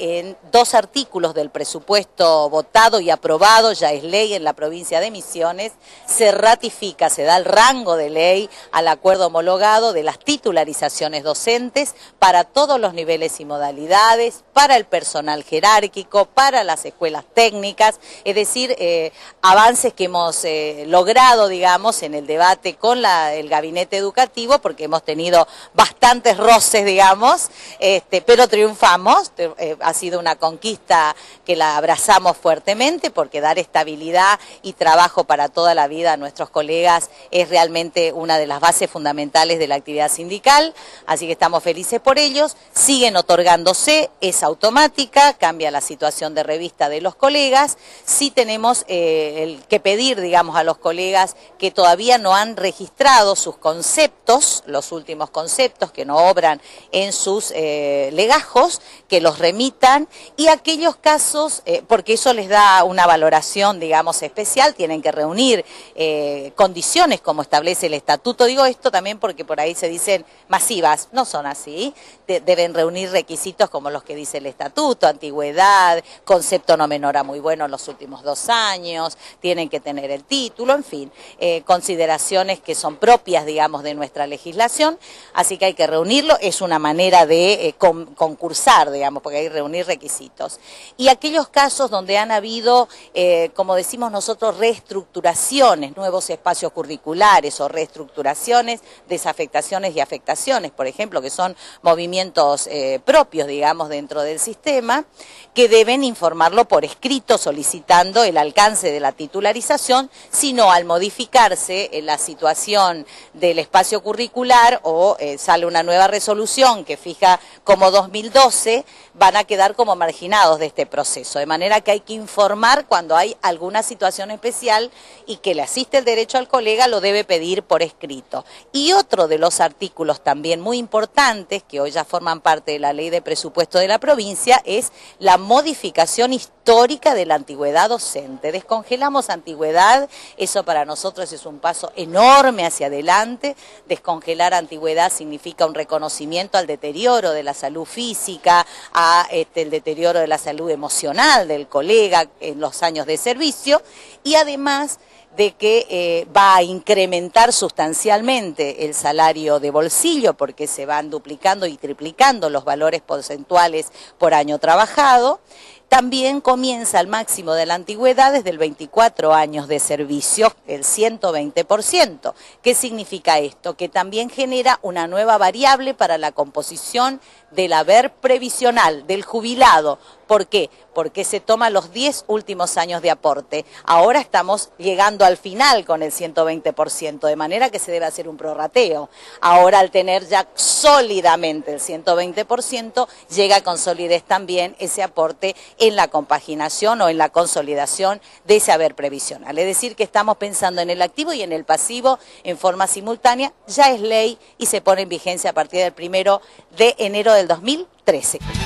en 2 artículos del presupuesto votado y aprobado, ya es ley en la provincia de Misiones, se ratifica, se da el rango de ley al acuerdo homologado de las titularizaciones docentes para todos los niveles y modalidades, para el personal jerárquico, para las escuelas técnicas, es decir, avances que hemos logrado, digamos, en el debate con el gabinete educativo, porque hemos tenido bastantes roces, digamos, pero triunfamos. Ha sido una conquista que la abrazamos fuertemente, porque dar estabilidad y trabajo para toda la vida a nuestros colegas es realmente una de las bases fundamentales de la actividad sindical, así que estamos felices por ellos. Siguen otorgándose, es automática, cambia la situación de revista de los colegas. Sí tenemos que pedir, digamos, a los colegas que todavía no han registrado sus conceptos, los últimos conceptos que no obran en sus legajos, que los remitan, y aquellos casos, porque eso les da una valoración, digamos, especial, tienen que reunir condiciones como establece el estatuto. Digo esto también porque por ahí se dicen masivas, no son así, deben reunir requisitos como los que dice el estatuto, antigüedad, concepto no menor a muy bueno en los últimos 2 años, tienen que tener el título, en fin, consideraciones que son propias, digamos, de nuestra legislación, así que hay que reunirlo, es una manera de concursar, digamos, porque hay que reunir requisitos. Y aquellos casos donde han habido, como decimos nosotros, reestructuraciones, nuevos espacios curriculares o reestructuraciones, desafectaciones y afectaciones, por ejemplo, que son movimientos propios, digamos, dentro del sistema, que deben informarlo por escrito solicitando el alcance de la titularización, sino al modificarse la situación del espacio curricular o sale una nueva resolución que fija como 2012, van a quedar como marginados de este proceso, de manera que hay que informar cuando hay alguna situación especial y que le asiste el derecho al colega lo debe pedir por escrito. Y otro de los artículos también muy importantes, que hoy ya forman parte de la ley de presupuesto de la provincia, es la modificación histórica de la antigüedad docente. Descongelamos antigüedad, eso para nosotros es un paso enorme hacia adelante. Descongelar antigüedad significa un reconocimiento al deterioro de la salud física, el deterioro de la salud emocional del colega en los años de servicio, y además de que va a incrementar sustancialmente el salario de bolsillo, porque se van duplicando y triplicando los valores porcentuales por año trabajado. También comienza el máximo de la antigüedad desde el 24 años de servicio, el 120%. ¿Qué significa esto? Que también genera una nueva variable para la composición del haber previsional del jubilado. ¿Por qué? Porque se toman los 10 últimos años de aporte. Ahora estamos llegando al final con el 120%, de manera que se debe hacer un prorrateo. Ahora, al tener ya sólidamente el 120%, llega con solidez también ese aporte en la compaginación o en la consolidación de ese haber previsional. Es decir, que estamos pensando en el activo y en el pasivo en forma simultánea. Ya es ley y se pone en vigencia a partir del 1 de enero del 2013.